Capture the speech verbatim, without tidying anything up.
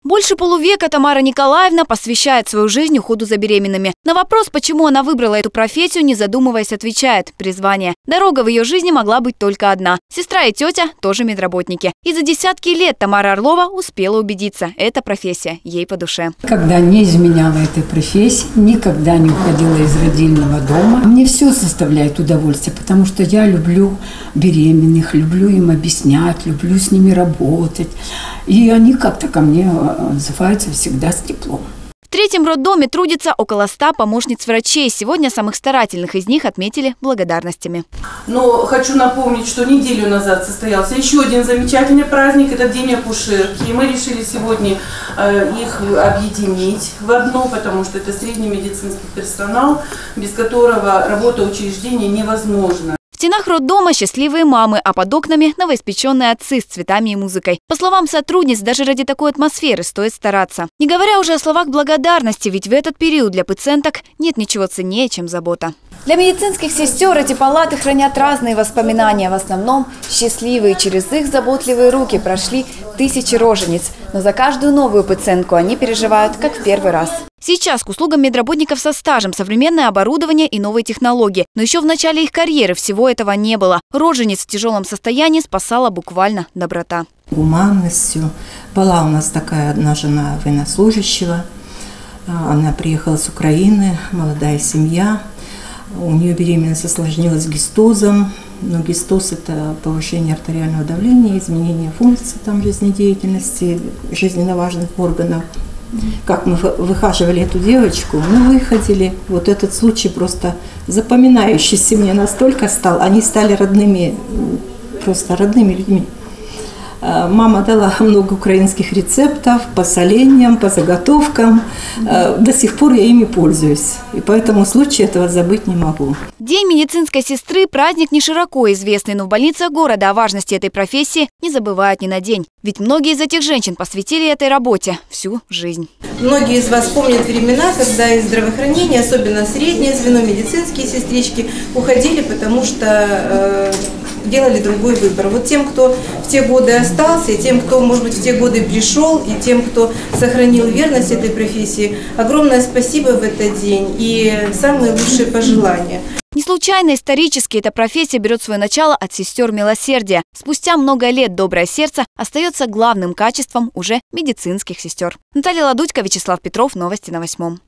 Больше полувека Тамара Николаевна посвящает свою жизнь уходу за беременными. На вопрос, почему она выбрала эту профессию, не задумываясь, отвечает – призвание. Дорога в ее жизни могла быть только одна. Сестра и тетя тоже медработники. И за десятки лет Тамара Орлова успела убедиться – эта профессия ей по душе. Когда не изменяла этой профессии, никогда не уходила из родильного дома. Мне все составляет удовольствие, потому что я люблю беременных, люблю им объяснять, люблю с ними работать. И они как-то ко мне отзываются всегда с теплом. В третьем роддоме трудится около ста помощниц врачей. Сегодня самых старательных из них отметили благодарностями. Но хочу напомнить, что неделю назад состоялся еще один замечательный праздник. Это День акушерки. И мы решили сегодня их объединить в одно, потому что это средний медицинский персонал, без которого работа учреждения невозможна. В стенах роддома счастливые мамы, а под окнами новоиспеченные отцы с цветами и музыкой. По словам сотрудниц, даже ради такой атмосферы стоит стараться. Не говоря уже о словах благодарности, ведь в этот период для пациенток нет ничего ценнее, чем забота. Для медицинских сестер эти палаты хранят разные воспоминания. В основном счастливые. Через их заботливые руки прошли тысячи рожениц. Но за каждую новую пациентку они переживают, как в первый раз. Сейчас к услугам медработников со стажем современное оборудование и новые технологии. Но еще в начале их карьеры всего этого не было. Рожениц в тяжелом состоянии спасала буквально доброта. Гуманностью. Была у нас такая одна жена военнослужащего. Она приехала с Украины, молодая семья. У нее беременность осложнилась гистозом. Но гистоз – это повышение артериального давления, изменение функций там, жизнедеятельности, жизненно важных органов. Как мы выхаживали эту девочку, мы выходили. Вот этот случай просто запоминающийся мне настолько стал. Они стали родными, просто родными людьми. Мама дала много украинских рецептов по соленьям, по заготовкам. До сих пор я ими пользуюсь. И поэтому случай этого забыть не могу. День медицинской сестры – праздник не широко известный, но в больницах города о важности этой профессии не забывают ни на день. Ведь многие из этих женщин посвятили этой работе всю жизнь. Многие из вас помнят времена, когда из здравоохранения, особенно среднее звено, медицинские сестрички, уходили, потому что э, делали другой выбор. Вот тем, кто в те годы остался, и тем, кто, может быть, в те годы пришел, и тем, кто сохранил верность этой профессии, огромное спасибо в этот день и самые лучшие пожелания. Не случайно исторически эта профессия берет свое начало от сестер милосердия. Спустя много лет доброе сердце остается главным качеством уже медицинских сестер. Наталья Ладудько, Вячеслав Петров. Новости на восьмом.